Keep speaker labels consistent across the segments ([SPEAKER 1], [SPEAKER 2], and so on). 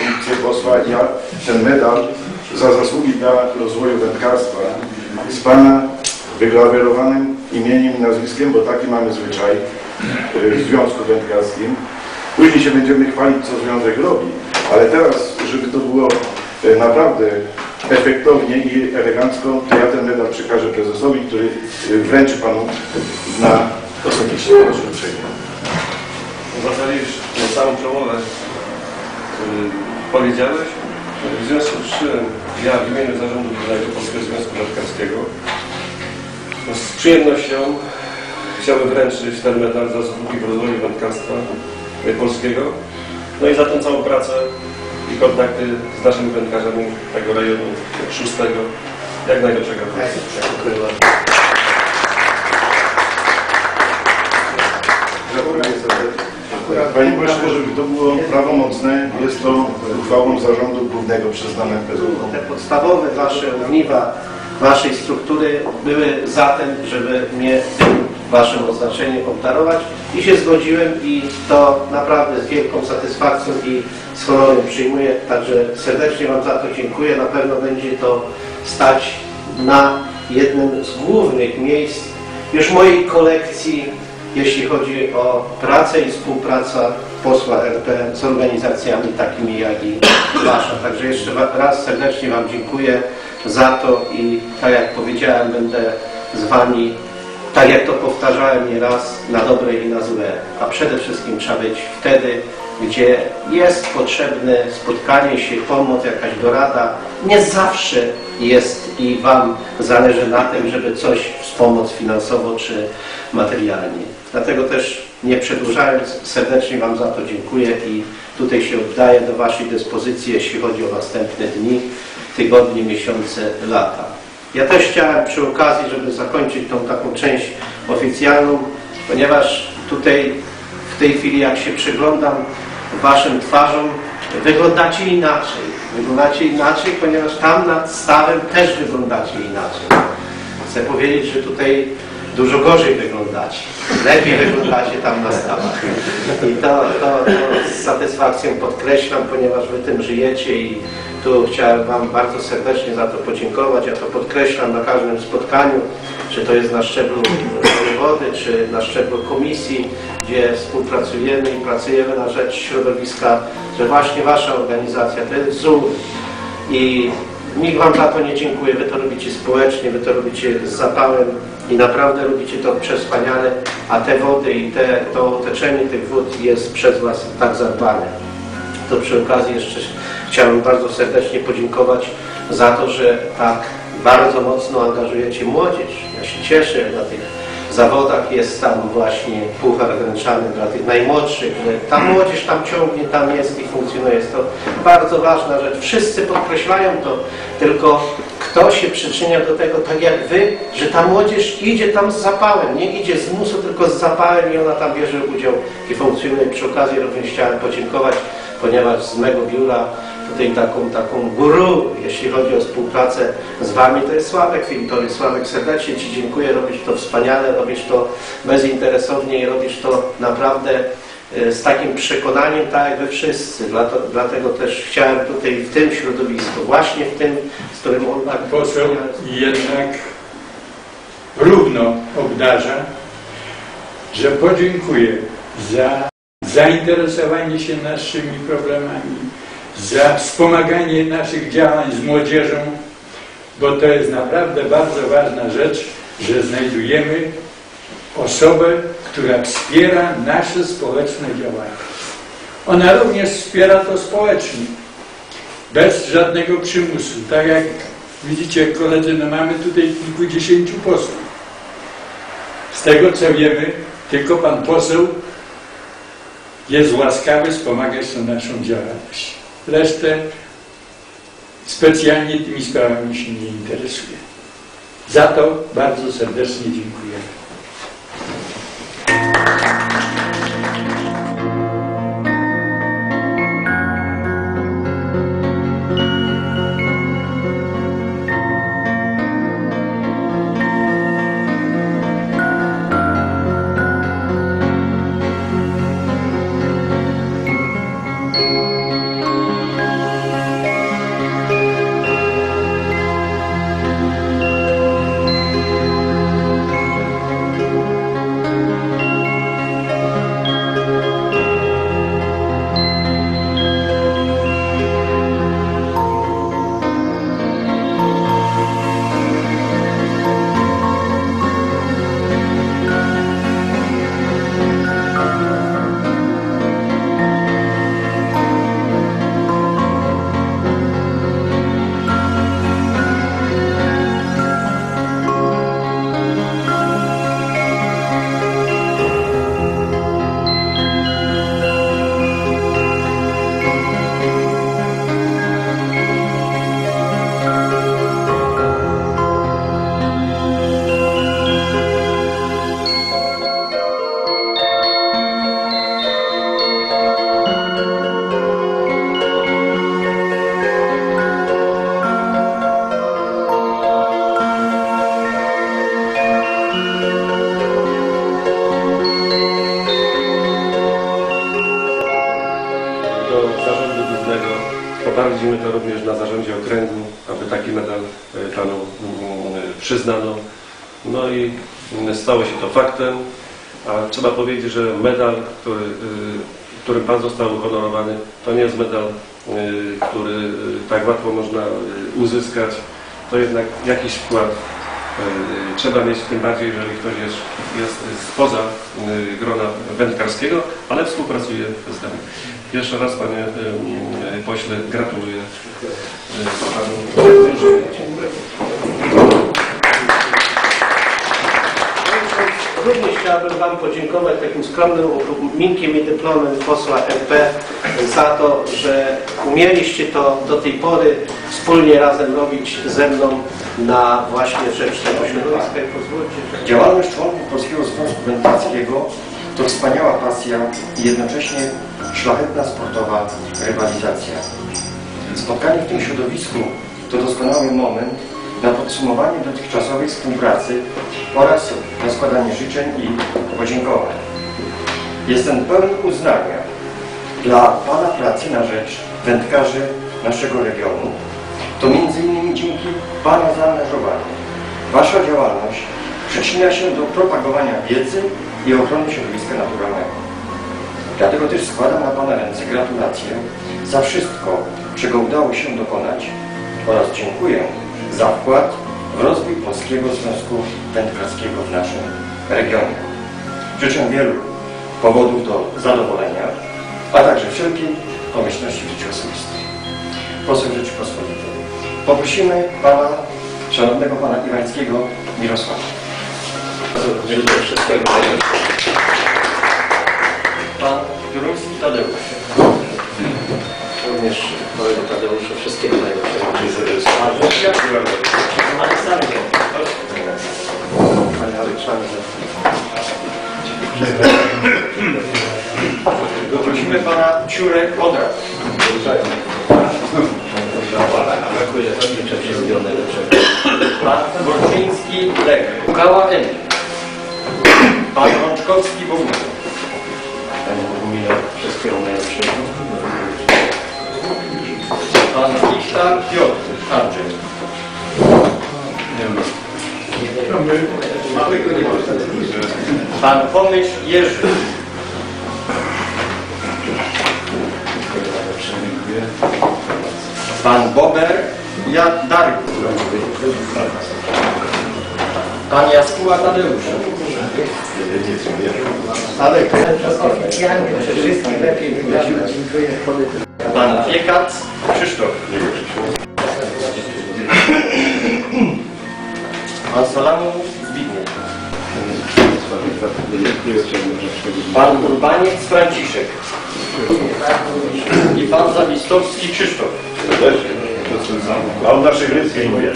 [SPEAKER 1] funkcję posła. Ja ten medal za zasługi dla rozwoju wędkarstwa z Pana wygrawerowanym imieniem i nazwiskiem, bo taki mamy zwyczaj w Związku Wędkarskim. Później się będziemy chwalić, co związek robi, ale teraz, żeby to było naprawdę efektownie i elegancko, to ja ten medal przekażę prezesowi, który wręczy Panu na osobiście. Proszę uprzejmie.
[SPEAKER 2] W zasadzie już na samą przemowę powiedziałeś. W związku z czym ja w imieniu Zarządu Głównego Polskiego Związku Wędkarskiego z przyjemnością chciałbym wręczyć ten medal za zasługi w rozwoju wędkarstwa polskiego. No i za tą całą pracę i kontakty z naszymi wędkarzami tego rejonu 6. Jak najlepszego. Dziękuję bardzo.
[SPEAKER 1] Panie Pośle, żeby to było prawomocne, jest to uchwałą Zarządu Głównego przyznane PZU.
[SPEAKER 3] Te podstawowe wasze ogniwa waszej struktury były za tym, żeby mnie tym waszym oznaczeniem obdarować i się zgodziłem i to naprawdę z wielką satysfakcją i z honorem przyjmuję. Także serdecznie wam za to dziękuję. Na pewno będzie to stać na jednym z głównych miejsc już mojej kolekcji, jeśli chodzi o pracę i współpracę posła RP z organizacjami takimi jak i wasza. Także jeszcze raz serdecznie wam dziękuję za to i tak jak powiedziałem, będę z wami, tak jak to powtarzałem nieraz, na dobre i na złe. A przede wszystkim trzeba być wtedy, gdzie jest potrzebne spotkanie się, pomoc, jakaś dorada. Nie zawsze jest i wam zależy na tym, żeby coś wspomóc finansowo czy materialnie. Dlatego też nie przedłużając, serdecznie wam za to dziękuję i tutaj się oddaję do waszej dyspozycji, jeśli chodzi o następne dni, tygodnie, miesiące, lata. Ja też chciałem przy okazji, żeby zakończyć tą taką część oficjalną, ponieważ tutaj w tej chwili jak się przyglądam waszym twarzom, wyglądacie inaczej. Wyglądacie inaczej, ponieważ tam nad stawem też wyglądacie inaczej. Chcę powiedzieć, że tutaj dużo gorzej wyglądacie. Lepiej wyglądacie tam na stawach. I to z satysfakcją podkreślam, ponieważ wy tym żyjecie i tu chciałem wam bardzo serdecznie za to podziękować. Ja to podkreślam na każdym spotkaniu, czy to jest na szczeblu wojewody, czy na szczeblu komisji, gdzie współpracujemy i pracujemy na rzecz środowiska, że właśnie wasza organizacja to jest wzór i nikt wam za to nie dziękuję. Wy to robicie społecznie, wy to robicie z zapałem i naprawdę robicie to przewspaniale, a te wody i to otoczenie tych wód jest przez was tak zadbane. To przy okazji jeszcze chciałem bardzo serdecznie podziękować za to, że tak bardzo mocno angażujecie młodzież. Ja się cieszę, że na tych zawodach jest tam właśnie puchar wręczany dla tych najmłodszych, że ta młodzież tam ciągnie, tam jest i funkcjonuje. Jest to bardzo ważna rzecz. Wszyscy podkreślają to, tylko kto się przyczynia do tego, tak jak wy, że ta młodzież idzie tam z zapałem, nie idzie z musu, tylko z zapałem i ona tam bierze udział i funkcjonuje. Przy okazji również chciałem podziękować, ponieważ z mego biura tutaj taką guru, jeśli chodzi o współpracę z wami, to jest Sławek Filipowicz. Sławek, serdecznie ci dziękuję, robisz to wspaniale, robisz to bezinteresownie i robisz to naprawdę z takim przekonaniem, tak jak wy wszyscy. Dlatego też chciałem tutaj w tym środowisku, właśnie w tym, z którym on tak...
[SPEAKER 4] Poseł jednak równo obdarza, że podziękuję za zainteresowanie się naszymi problemami, za wspomaganie naszych działań z młodzieżą, bo to jest naprawdę bardzo ważna rzecz, że znajdujemy osobę, która wspiera nasze społeczne działania. Ona również wspiera to społecznie, bez żadnego przymusu. Tak jak widzicie, koledzy, no mamy tutaj kilkudziesięciu posłów. Z tego co wiemy, tylko pan poseł jest łaskawy wspomagać tą naszą działalność. Resztę specjalnie tymi sprawami się nie interesuje. Za to bardzo serdecznie dziękuję.
[SPEAKER 2] zarządu głównego. Poparliśmy to również na zarządzie okręgu, aby taki medal panu przyznano. No i stało się to faktem, a trzeba powiedzieć, że medal, którym pan został uhonorowany, to nie jest medal, który tak łatwo można uzyskać. To jednak jakiś wkład trzeba mieć, tym bardziej, jeżeli ktoś jest spoza grona wędkarskiego, ale współpracuje z nami. Jeszcze raz, panie pośle, gratuluję panu.
[SPEAKER 3] Również chciałbym wam podziękować takim skromnym minkiem i dyplomem posła MP za to, że umieliście to do tej pory wspólnie razem robić ze mną na właśnie rzecz tego środowiska. Pozwólcie, że...
[SPEAKER 5] Działalność członków Polskiego Związku Wędkarskiego to wspaniała pasja i jednocześnie szlachetna sportowa rywalizacja. Spotkanie w tym środowisku to doskonały moment na podsumowanie dotychczasowej współpracy oraz na składanie życzeń i podziękowań. Jestem pełen uznania dla pana pracy na rzecz wędkarzy naszego regionu. To m.in. dzięki pana zaangażowaniu wasza działalność przyczynia się do propagowania wiedzy i ochrony środowiska naturalnego. Dlatego też składam na pana ręce gratulacje za wszystko, czego udało się dokonać oraz dziękuję za wkład w rozwój Polskiego Związku Wędkarskiego w naszym regionie. Życzę wielu powodów do zadowolenia, a także wszelkiej pomyślności w życiu osobistym. Poseł Rzeczypospolitej. Poprosimy pana, szanownego pana Iwańskiego Mirosława.
[SPEAKER 3] Życzę wszystkiego najlepszego.
[SPEAKER 5] Pan Juruński Tadeusz.
[SPEAKER 3] Również kolego Tadeuszu wszystkiego najlepszego.
[SPEAKER 5] Aleksandr.
[SPEAKER 3] Panie Aleksandrze.
[SPEAKER 5] Poprosimy pana Ciurek Odrak.
[SPEAKER 3] Dziękuję. Życzę wszystkiego najlepszego.
[SPEAKER 5] Pan Borczyński Lech. Kukała Emil. Pan Rączkowski Bogdan.
[SPEAKER 3] Panie Bogumirze, wszystkiego najlepszego.
[SPEAKER 5] Pan Kisztar Piotr Andrzej. Pan Pomyśl Jerzy. Pan Bober Darku. Pan Jaskuła Tadeusz.
[SPEAKER 3] Ale wszystkim lepiej wygląda. Dziękuję.
[SPEAKER 5] Pan Piekat Krzysztof. Pan Salamu Zbigniew. Pan Urbaniec Franciszek. I pan Zawistowski Krzysztof.
[SPEAKER 1] A od naszej greckiej mówię.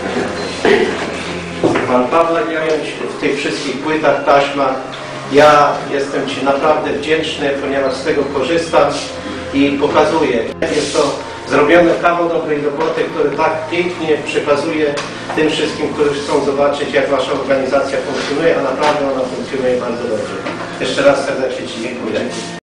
[SPEAKER 3] Pan Pawlak Jająć w tych wszystkich płytach, taśmach. Ja jestem ci naprawdę wdzięczny, ponieważ z tego korzystam i pokazuję. Jest to zrobione kawał dobrej roboty, który tak pięknie przekazuje tym wszystkim, którzy chcą zobaczyć, jak wasza organizacja funkcjonuje, a naprawdę ona funkcjonuje bardzo dobrze. Jeszcze raz serdecznie ci dziękuję.